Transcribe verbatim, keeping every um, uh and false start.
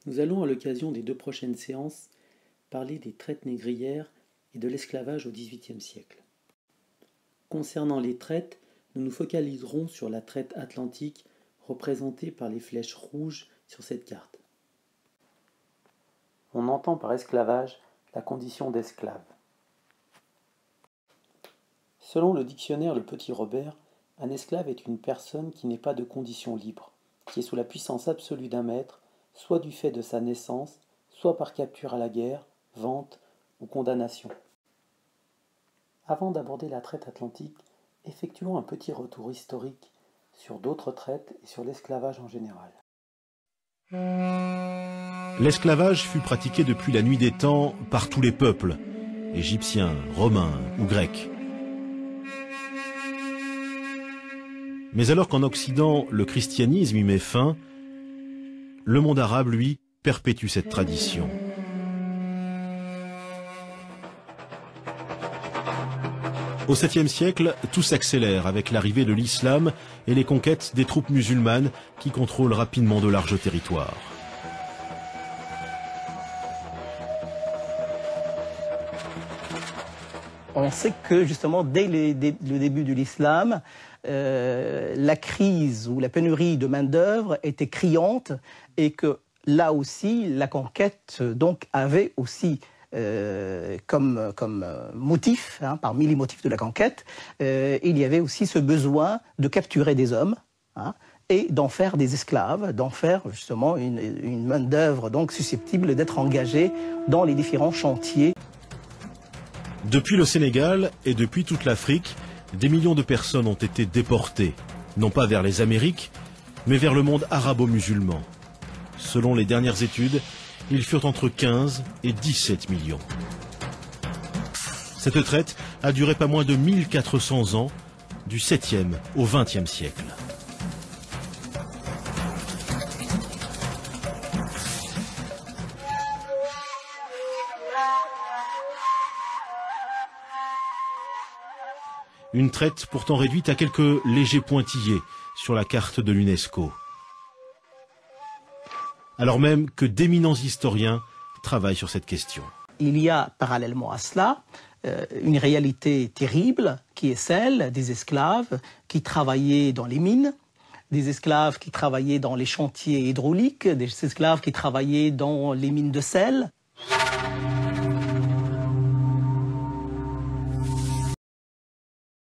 Nous allons, à l'occasion des deux prochaines séances, parler des traites négrières et de l'esclavage au dix-huitième siècle. Concernant les traites, nous nous focaliserons sur la traite atlantique représentée par les flèches rouges sur cette carte. On entend par esclavage la condition d'esclave. Selon le dictionnaire Le Petit Robert, un esclave est une personne qui n'est pas de condition libre, qui est sous la puissance absolue d'un maître, soit du fait de sa naissance, soit par capture à la guerre, vente ou condamnation. Avant d'aborder la traite atlantique, effectuons un petit retour historique sur d'autres traites et sur l'esclavage en général. L'esclavage fut pratiqué depuis la nuit des temps par tous les peuples, égyptiens, romains ou grecs. Mais alors qu'en Occident, le christianisme y met fin, le monde arabe, lui, perpétue cette tradition. Au septième siècle, tout s'accélère avec l'arrivée de l'islam et les conquêtes des troupes musulmanes qui contrôlent rapidement de larges territoires. On sait que justement, dès les, dès le début de l'islam, euh, la crise ou la pénurie de main-d'œuvre était criante et que là aussi, la conquête donc, avait aussi euh, comme, comme motif, hein, parmi les motifs de la conquête, euh, il y avait aussi ce besoin de capturer des hommes hein, et d'en faire des esclaves, d'en faire justement une, une main-d'œuvre donc susceptible d'être engagée dans les différents chantiers. Depuis le Sénégal et depuis toute l'Afrique, des millions de personnes ont été déportées, non pas vers les Amériques, mais vers le monde arabo-musulman. Selon les dernières études, ils furent entre quinze et dix-sept millions. Cette traite a duré pas moins de mille quatre cents ans, du septième au vingtième siècle. Une traite pourtant réduite à quelques légers pointillés sur la carte de l'UNESCO. Alors même que d'éminents historiens travaillent sur cette question. Il y a parallèlement à cela euh, une réalité terrible qui est celle des esclaves qui travaillaient dans les mines, des esclaves qui travaillaient dans les chantiers hydrauliques, des esclaves qui travaillaient dans les mines de sel.